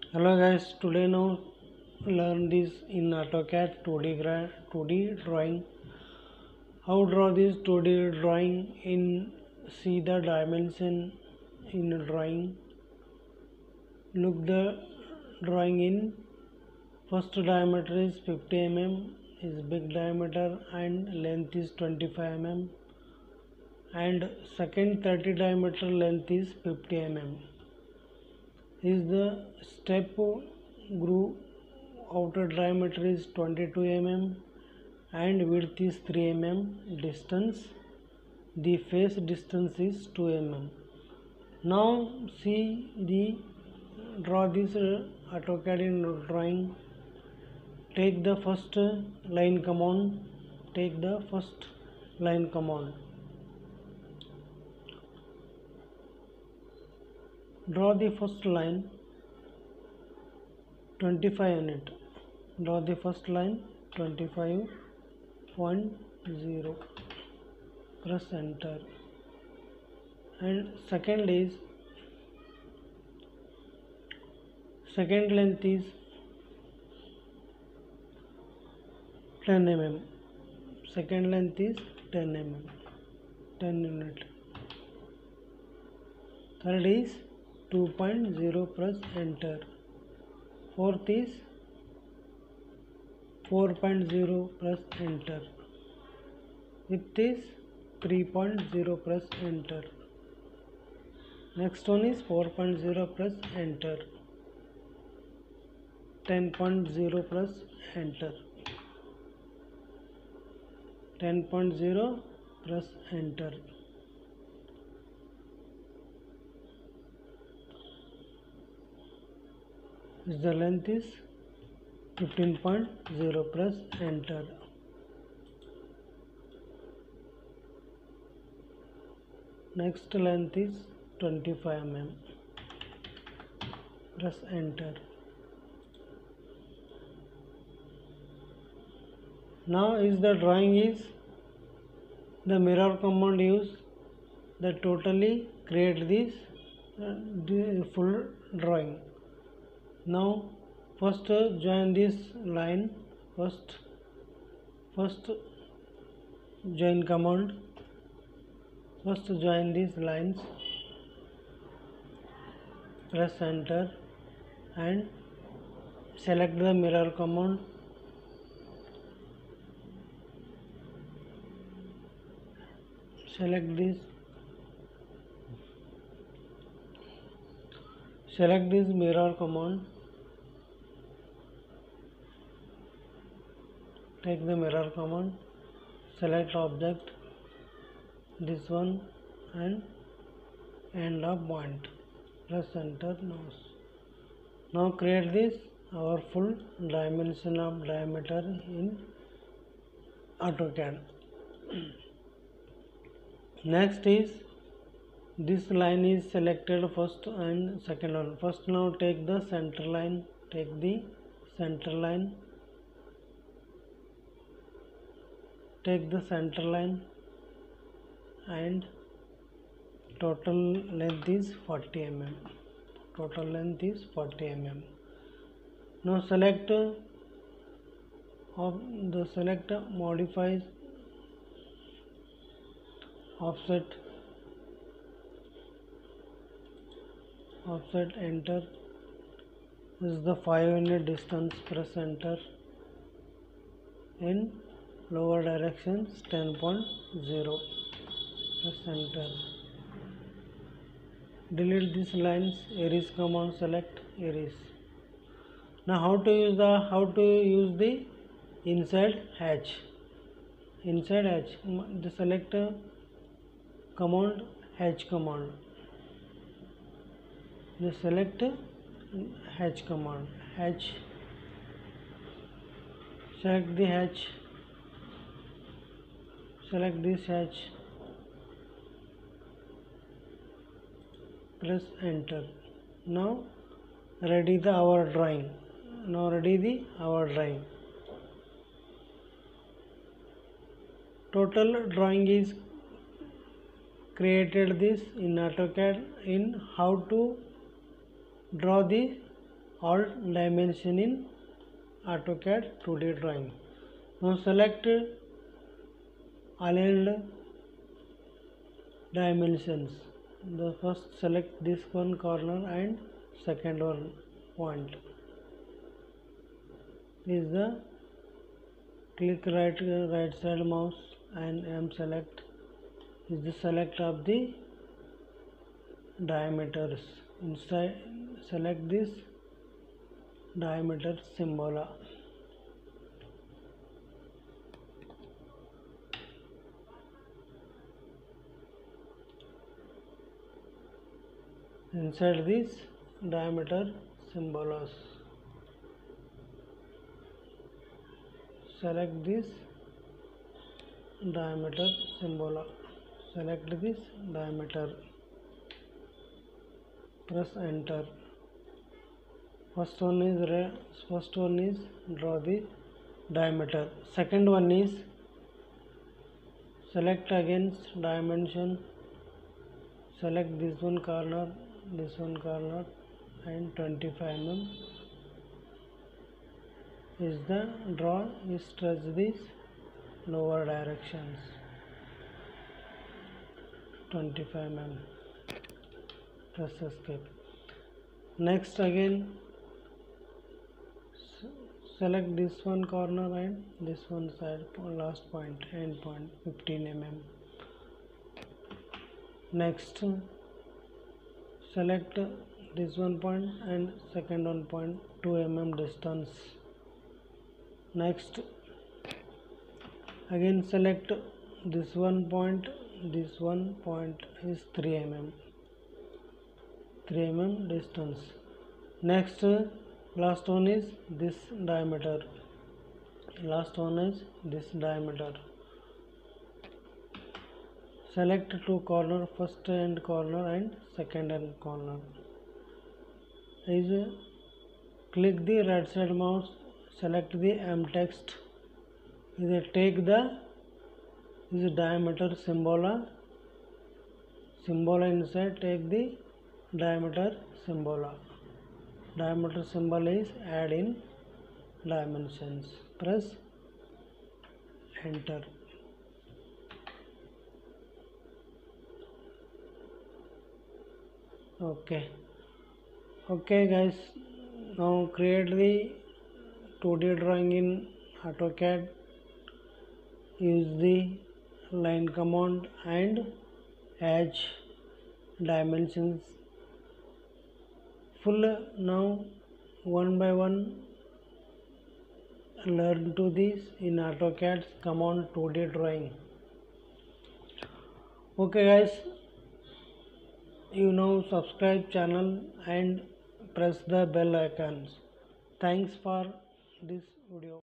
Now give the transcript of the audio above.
Hello guys, today now learn this in AutoCAD 2D drawing. How draw this 2D drawing in see the dimension in drawing. Look the drawing in first diameter is 50 mm is big diameter and length is 25 mm and second 30 diameter length is 50 mm. Is the step groove outer diameter is 22 mm and width is 3 mm. Distance, the face distance is 2 mm. Now see the draw this AutoCAD in drawing. Take the first line command. Take the first line command. Draw the first line 25 unit. Draw the first line 25.0. Press enter. And second length is 10 mm. Second length is 10 mm. 10 unit. Third is 2.0. Press enter. Fourth is 4.0. Press enter. Fifth is 3.0. Press enter. Next one is 4.0. Press enter. 10.0. Press enter. 10.0. Press enter. The length is 15.0. Press enter. Next length is 25 mm. Press enter. Now is the drawing is the mirror command use that totally create this full drawing. Now first join this line. First join command. First join these lines. Press enter and select the mirror command. Select this mirror command. Take the mirror command, select object, this one and end of point. Press enter. Now create this our full dimension of diameter in AutoCAD. Next is this line is selected first and second one. First now take the center line. Take the center line. Take the center line and total length is 40 mm. Total length is 40 mm. Now select modify offset enter. This is the 5 unit distance. Press enter. In lower directions 10.0. Press enter. Delete these lines. Erase command. Select erase. Now how to use the inside hatch. Inside hatch. The select command hatch command. The select hatch command. Hatch. Select the hatch. Select this hatch. Press enter. Now ready our drawing. Total drawing is created this in AutoCAD in how to draw the all dimension in AutoCAD 2D drawing. Now select aligned dimensions. The first select this one corner and second one point. Is the click right side mouse and select is the select of the diameters. Inside select this diameter symbol. Inside this diameter symbols, select this diameter symbol. Select this diameter. Press enter. First one is draw the diameter. Second one is select against dimension. Select this one corner and 25 mm is the draw is stretch these lower directions 25 mm. Press escape. Next again select this one corner and this one side last point end point 15 mm. Next select this one point and second one point 2 mm distance. Next again select this one point is 3 mm distance. Next last one is this diameter. Select two corner, first end corner and second end corner. Is click the right side mouse, select the M text. Is take the diameter symbol inside. Take the diameter symbol. Diameter symbol is add in dimensions. Press enter. Okay guys, now create the 2D drawing in AutoCAD. Use the line command and edge dimensions full. Now one by one learn to this in AutoCAD's command 2D drawing. Okay guys, you now subscribe channel and press the bell icons. Thanks for this video.